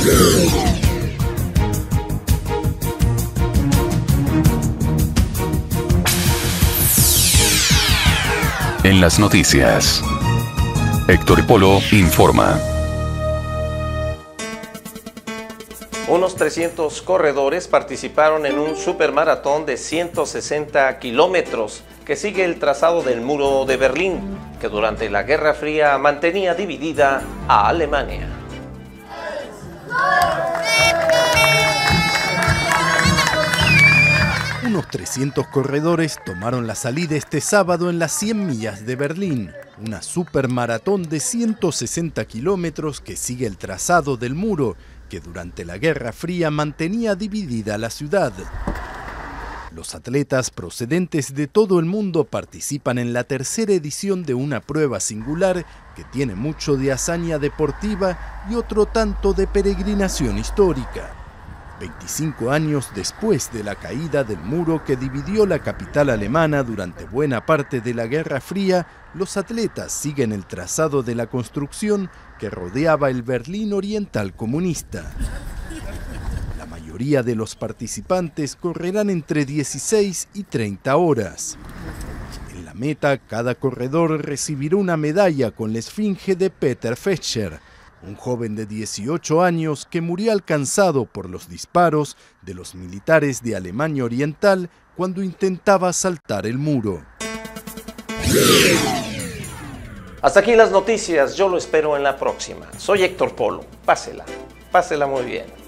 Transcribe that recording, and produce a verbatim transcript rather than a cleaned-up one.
En las noticias, Héctor Polo informa. Unos trescientos corredores participaron en un supermaratón de ciento sesenta kilómetros que sigue el trazado del muro de Berlín, que durante la Guerra Fría mantenía dividida a Alemania. Unos trescientos corredores tomaron la salida este sábado en las cien millas de Berlín, una supermaratón de ciento sesenta kilómetros que sigue el trazado del muro, que durante la Guerra Fría mantenía dividida la ciudad. Los atletas procedentes de todo el mundo participan en la tercera edición de una prueba singular que tiene mucho de hazaña deportiva y otro tanto de peregrinación histórica. veinticinco años después de la caída del muro que dividió la capital alemana durante buena parte de la Guerra Fría, los atletas siguen el trazado de la construcción que rodeaba el Berlín oriental comunista. La mayoría de los participantes correrán entre dieciséis y treinta horas. En la meta, cada corredor recibirá una medalla con la esfinge de Peter Fetscher, un joven de dieciocho años que murió alcanzado por los disparos de los militares de Alemania Oriental cuando intentaba saltar el muro. Hasta aquí las noticias, yo lo espero en la próxima. Soy Héctor Polo, pásela, pásela muy bien.